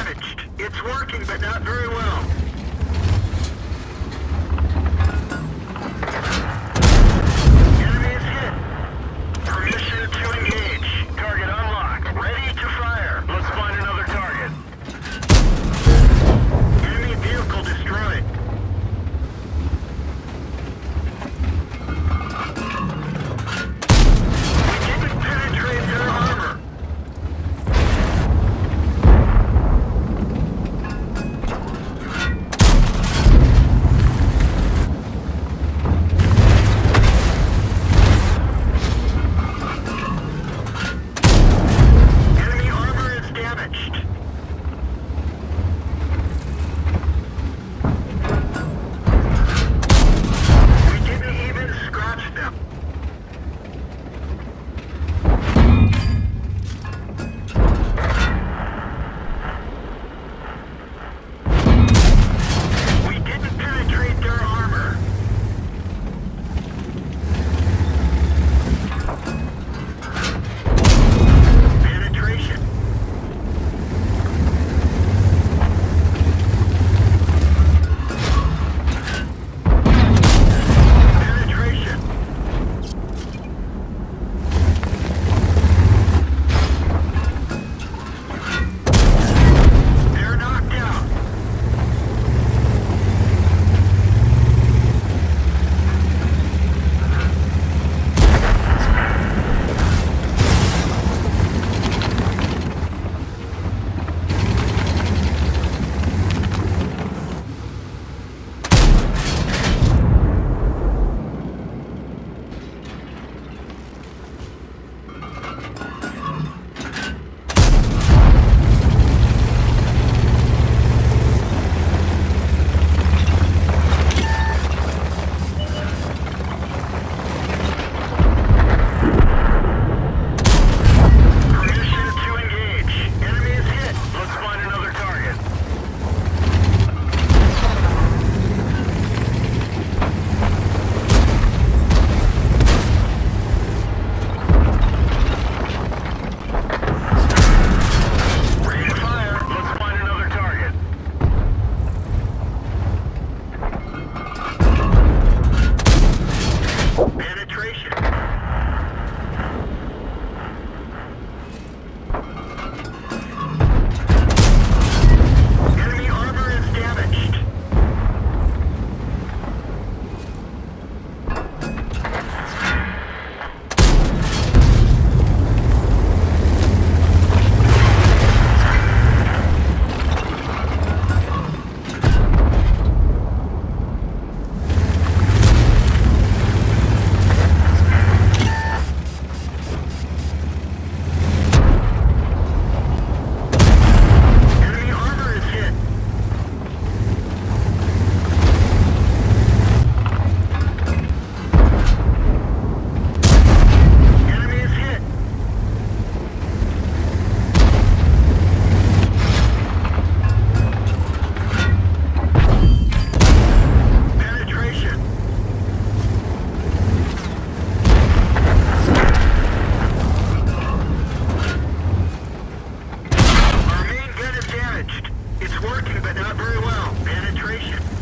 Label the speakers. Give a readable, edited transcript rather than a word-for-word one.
Speaker 1: damaged. It's working, but not very well. Enemy is hit. Permission to engage. Target unlocked. Ready to fire. Let's find another target. Enemy vehicle destroyed. We didn't penetrate their armor. Enemy armor is damaged. We didn't even scratch them. We didn't penetrate their armor. Penetration. Penetration. They're knocked out. Permission to engage. Enemy is hit. Let's find another target. Ready to fire. Let's find another target. Penetration. Enemy armor is damaged. Enemy armor is hit. Enemy is hit. Penetration. Our main gun is damaged. It's working, but not very well. Penetration.